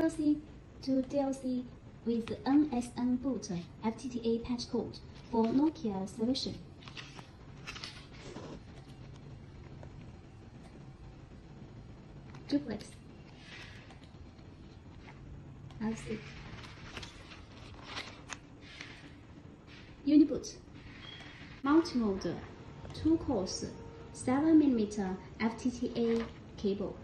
DLC to DLC with NSN boot FTTA patch code for Nokia solution. Duplex. LC. Uniboot. Multi-mode 2 cores 7mm FTTA cable.